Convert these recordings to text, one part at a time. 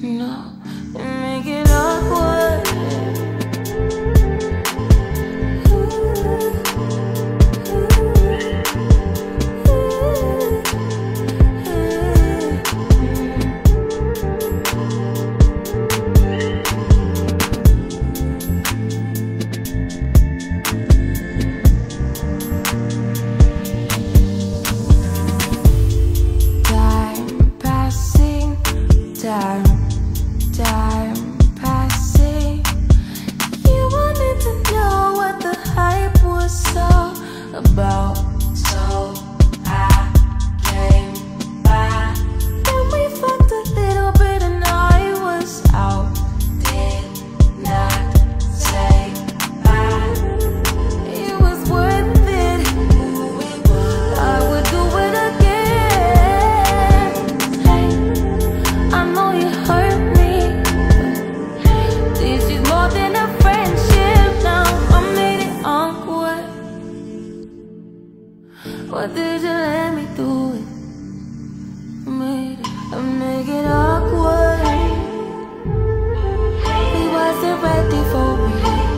No, and make it awkward. Time passing. You wanted to know what the hype was all about, so I came by. Then we fucked a little bit and I was out. Did not say bye. It was worth it. I would do it again. Hey, I know you hurt me. What did you let me do it? I make it awkward. We wasn't ready for it,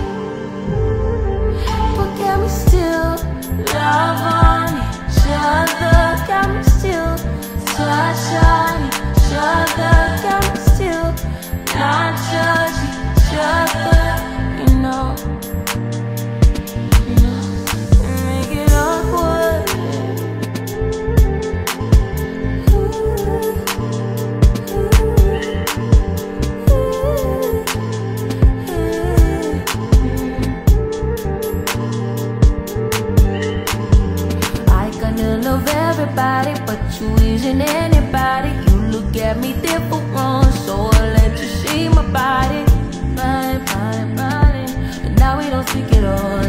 but can we still love on each other? Can we still touch on each other? Can we still not judge each other? You know, make it awkward. Love everybody, but you isn't anybody. You look at me different, so I let you see my body. And now we don't speak at all.